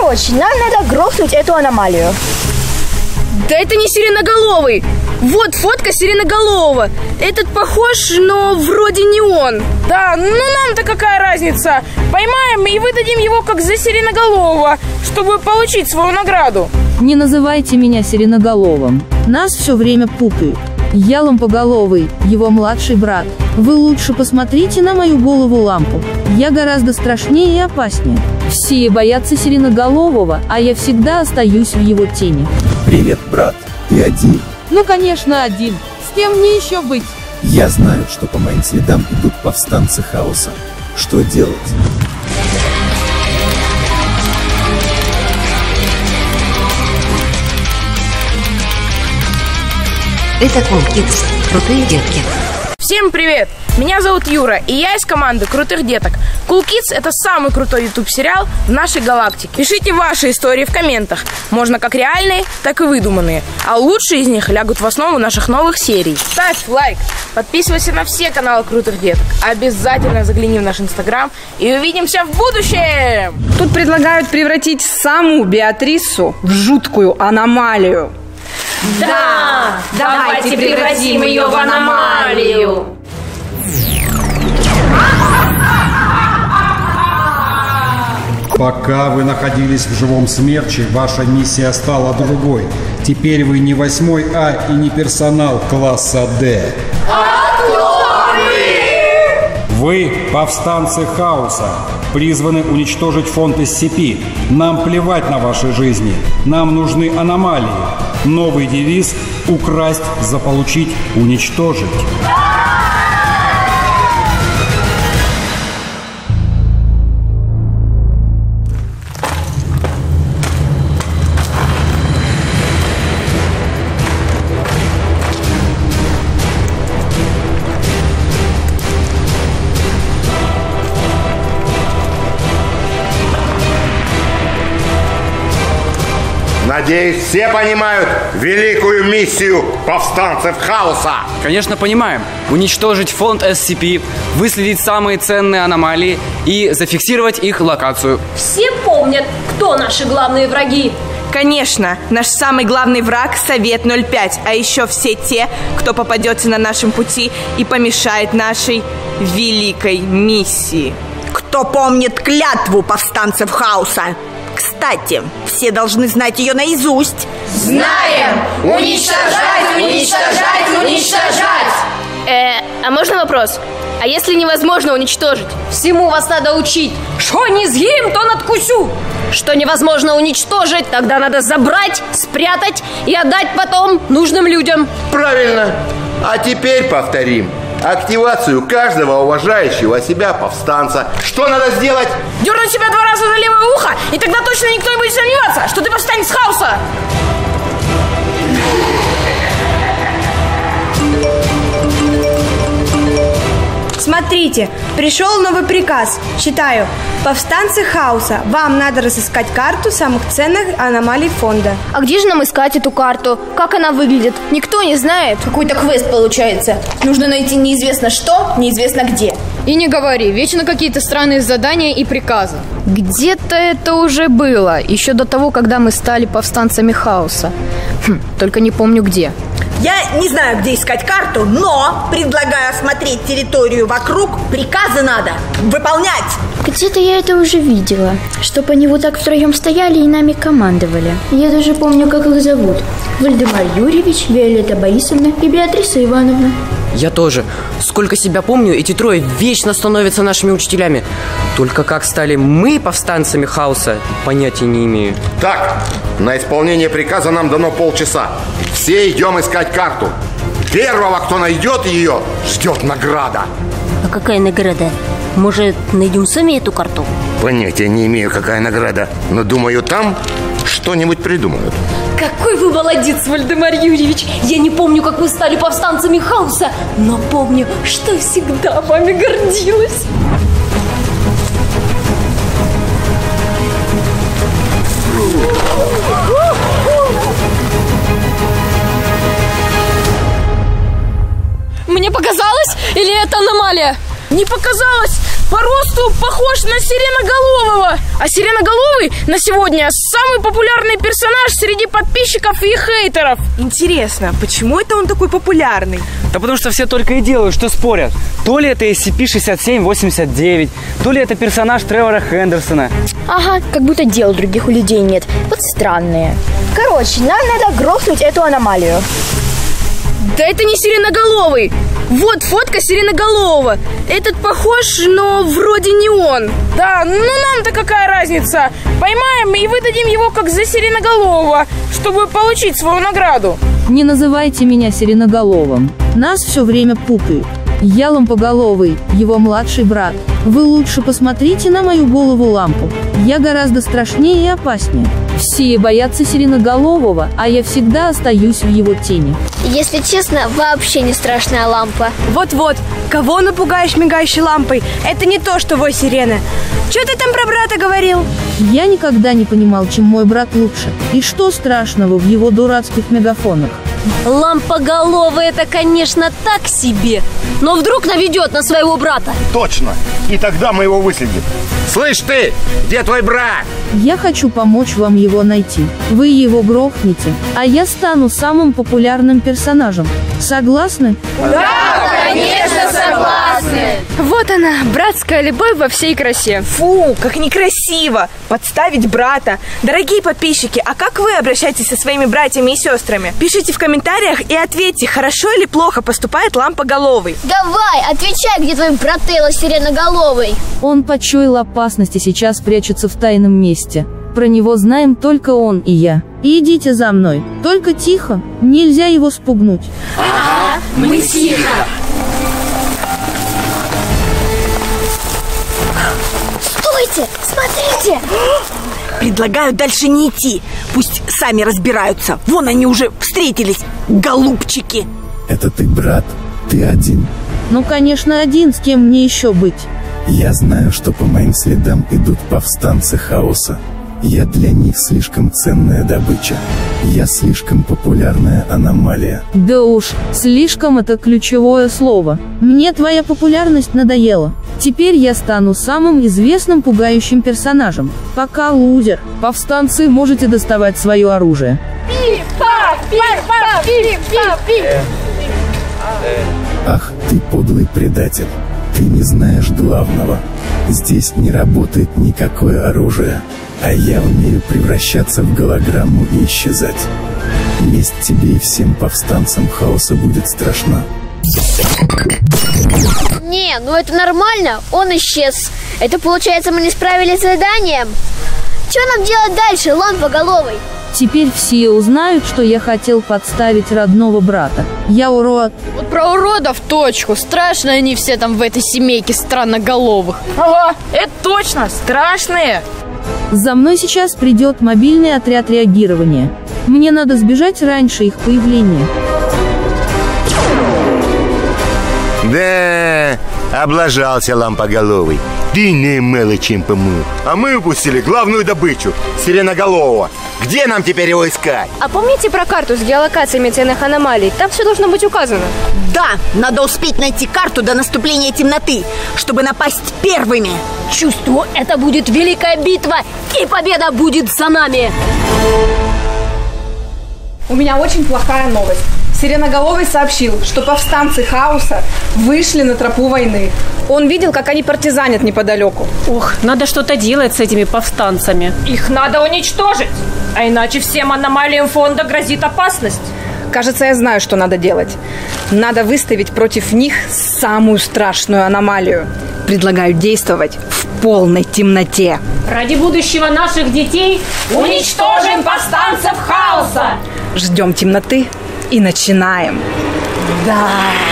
очень. Нам надо грохнуть эту аномалию. Да это не сиреноголовый. Вот фотка сиреноголового. Этот похож, но вроде не он. Да, ну нам-то какая разница? Поймаем и выдадим его как за сиреноголового, чтобы получить свою награду. Не называйте меня сиреноголовым. Нас все время путают. Я лампоголовый, его младший брат. Вы лучше посмотрите на мою голову-лампу. Я гораздо страшнее и опаснее. Все боятся сиреноголового, а я всегда остаюсь в его тени. Привет, брат. Ты один? Ну, конечно, один. С кем мне еще быть? Я знаю, что по моим следам идут повстанцы хаоса. Что делать? Это Cool Kids. Крутые детки. Всем привет! Меня зовут Юра, и я из команды Крутых Деток. Cool Kids — это самый крутой YouTube-сериал в нашей галактике. Пишите ваши истории в комментах. Можно как реальные, так и выдуманные. А лучшие из них лягут в основу наших новых серий. Ставь лайк, подписывайся на все каналы Крутых Деток. Обязательно загляни в наш Инстаграм и увидимся в будущем! Тут предлагают превратить саму Беатрису в жуткую аномалию. Да! Давайте превратим ее в аномалию! Пока вы находились в живом смерче, ваша миссия стала другой. Теперь вы не 8 А и не персонал класса Д. А кто вы? Вы повстанцы хаоса, призваны уничтожить фонд SCP. Нам плевать на ваши жизни. Нам нужны аномалии. Новый девиз – украсть, заполучить, уничтожить. Надеюсь, все понимают великую миссию повстанцев хаоса. Конечно, понимаем. Уничтожить фонд SCP, выследить самые ценные аномалии и зафиксировать их локацию. Все помнят, кто наши главные враги. Конечно, наш самый главный враг – Совет 05, а еще все те, кто попадется на нашем пути и помешает нашей великой миссии. Кто помнит клятву повстанцев хаоса? Кстати, все должны знать ее наизусть. Знаем! Уничтожать, уничтожать, уничтожать! А можно вопрос? А если невозможно уничтожить? Всему вас надо учить. Что не съем, то надкусю. Что невозможно уничтожить, тогда надо забрать, спрятать и отдать потом нужным людям. Правильно. А теперь повторим активацию каждого уважающего себя повстанца. Что надо сделать? Дернуть себя 2 раза за левое ухо, и тогда точно никто не будет сомневаться, что ты повстанец хаоса. Смотрите, пришел новый приказ. Читаю. Повстанцы хаоса, вам надо разыскать карту самых ценных аномалий фонда. А где же нам искать эту карту? Как она выглядит? Никто не знает. Какой-то квест получается. Нужно найти неизвестно что, неизвестно где. И не говори, вечно какие-то странные задания и приказы. Где-то это уже было, еще до того, когда мы стали повстанцами хаоса. Только не помню где. Я не знаю, где искать карту, но предлагаю осмотреть территорию вокруг. Приказы надо выполнять. Где-то я это уже видела. Чтоб они вот так втроем стояли и нами командовали. Я даже помню, как их зовут. Вальдемар Юрьевич, Виолетта Борисовна и Беатриса Ивановна. Я тоже. Сколько себя помню, эти трое вечно становятся нашими учителями. Только как стали мы повстанцами хаоса, понятия не имею. Так, на исполнение приказа нам дано полчаса. Все идем искать карту. Первого, кто найдет ее, ждет награда. А какая награда? Может, найдем сами эту карту? Понятия не имею, какая награда. Но думаю, там что-нибудь придумают. Какой вы молодец, Вальдемар Юрьевич! Я не помню, как вы стали повстанцами хаоса, но помню, что всегда вами гордилась. Мне показалось? Или это аномалия? Не показалось! по росту похож на Сиреноголового. А Сиреноголовый на сегодня самый популярный персонаж среди подписчиков и хейтеров. Интересно, почему это он такой популярный? Да потому что все только и делают, что спорят. То ли это SCP-6789, то ли это персонаж Тревора Хендерсона. Ага, как будто дел других у людей нет. Вот странные. Короче, нам надо грохнуть эту аномалию. Да это не Сиреноголовый. Вот фотка Сиреноголового. Этот похож, но вроде не он. Да, ну нам-то какая разница? Поймаем и выдадим его как за Сиреноголового, чтобы получить свою награду. Не называйте меня Сиреноголовым. Нас все время путают. Я Лампоголовый, его младший брат. Вы лучше посмотрите на мою голову-лампу. Я гораздо страшнее и опаснее. Все боятся Сиреноголового, а я всегда остаюсь в его тени. Если честно, вообще не страшная лампа. Вот-вот, кого напугаешь мигающей лампой? Это не то, что вой сирены. Что ты там про брата говорил? Я никогда не понимал, чем мой брат лучше. И что страшного в его дурацких мегафонах. Лампоголовый это, конечно, так себе. Но вдруг наведет на своего брата. Точно. И тогда мы его выследим. Слышь ты, где твой брат? Я хочу помочь вам его найти. Вы его грохнете, а я стану самым популярным персонажем. Согласны? Да, конечно, согласны. Вот она, братская любовь во всей красе. Фу, как некрасиво подставить брата. Дорогие подписчики, а как вы обращаетесь со своими братьями и сестрами? Пишите в комментариях и ответьте, хорошо или плохо поступает Лампоголовый. Давай, отвечай, где твой брателло Сиреноголовый. Он почуял опасность и сейчас прячется в тайном месте. Про него знаем только он и я. Идите за мной, только тихо, нельзя его спугнуть. Ага, мы тихо. Стойте, смотрите. Предлагаю дальше не идти. Пусть сами разбираются. Вон они уже встретились, голубчики. Это ты, брат? Ты один? Ну, конечно, один, с кем мне еще быть? Я знаю, что по моим следам идут повстанцы хаоса. Я для них слишком ценная добыча. Я слишком популярная аномалия. Да уж, слишком это ключевое слово. Мне твоя популярность надоела. Теперь я стану самым известным пугающим персонажем. Пока, лузер. Повстанцы, можете доставать свое оружие. Ах, ты подлый предатель. Ты не знаешь главного. Здесь не работает никакое оружие. А я умею превращаться в голограмму и исчезать. Месть тебе и всем повстанцам хаоса будет страшна. Не, ну это нормально, он исчез. Это получается, мы не справились с заданием. Что нам делать дальше, Лампоголовый? Теперь все узнают, что я хотел подставить родного брата. Я урод. Вот про уродов точку. Страшные они все там в этой семейке странноголовых. Ага, это точно, страшные. За мной сейчас придет мобильный отряд реагирования. Мне надо сбежать раньше их появления. Да, облажался Лампоголовый. Ты не мелочим помыл. А мы упустили главную добычу — Сиреноголового. Где нам теперь его искать? А помните про карту с геолокациями ценных аномалий? Там все должно быть указано. Да, надо успеть найти карту до наступления темноты, чтобы напасть первыми. Чувствую, это будет великая битва, и победа будет за нами. У меня очень плохая новость. Сиреноголовый сообщил, что повстанцы хаоса вышли на тропу войны. Он видел, как они партизанят неподалеку. Ох, надо что-то делать с этими повстанцами. Их надо уничтожить, а иначе всем аномалиям фонда грозит опасность. Кажется, я знаю, что надо делать. Надо выставить против них самую страшную аномалию. Предлагаю действовать в полной темноте. Ради будущего наших детей уничтожим повстанцев хаоса! Ждем темноты и начинаем. Да.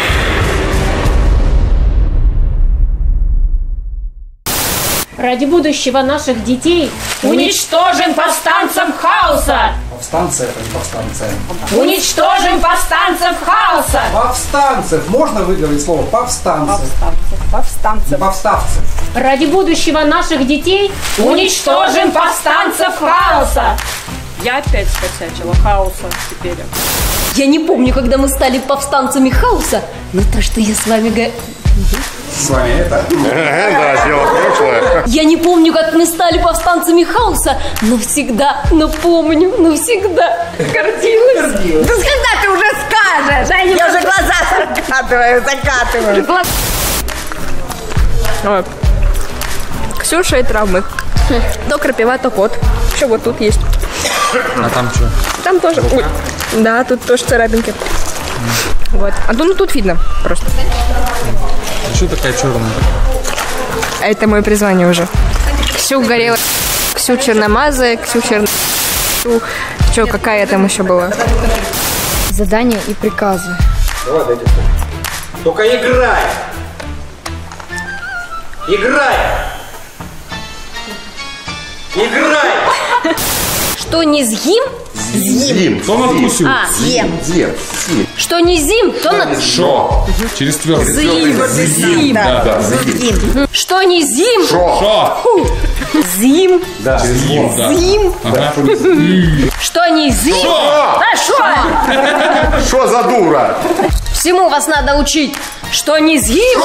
Ради будущего наших детей уничтожим повстанцев хаоса! Повстанцы — это не повстанцы. Уничтожим повстанцев хаоса! Повстанцев! Можно выговорить слово повстанцы? Повстанцев. Повставцы. Ради будущего наших детей уничтожим повстанцев хаоса! Я опять скосячила хаоса теперь. Я не помню, когда мы стали повстанцами хаоса, но то, что я с вами С вами это? Да, дело прошлое. Я не помню, как мы стали повстанцами хаоса, но всегда, но помню, навсегда гордилась. Да когда ты уже скажешь? Я уже глаза закатываю. Вот. Ксюша и травмы. То крапива, то кот. Еще вот тут есть. А там что? Там тоже. Ой. Да, тут тоже царапинки. Вот. А тут видно просто. А что такая черная? Это мое призвание уже. Ксю горела. Ксю черномазая, Ксю черно... Что, какая там еще была? Задания и приказы. Давай, дайте. Только играй! Играй! Играй! Что не з'им? Зим. Кто надкусил? Зим. Что не зим, то над... Шо. Через твердый. Зим. Да. Что не зим? Шо. Зим. Да. Зим. Зим. Ага. Что не зим? Шо. Да шо? Что за дура? Всему вас надо учить. Что не зим?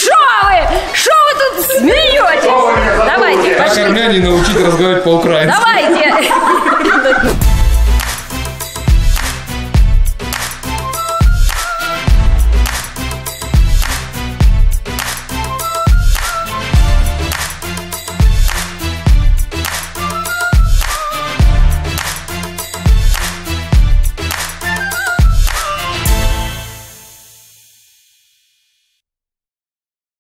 Шо вы тут смеетесь? Давайте, Как пошли. армяне научить разговаривать по-украински. Давай.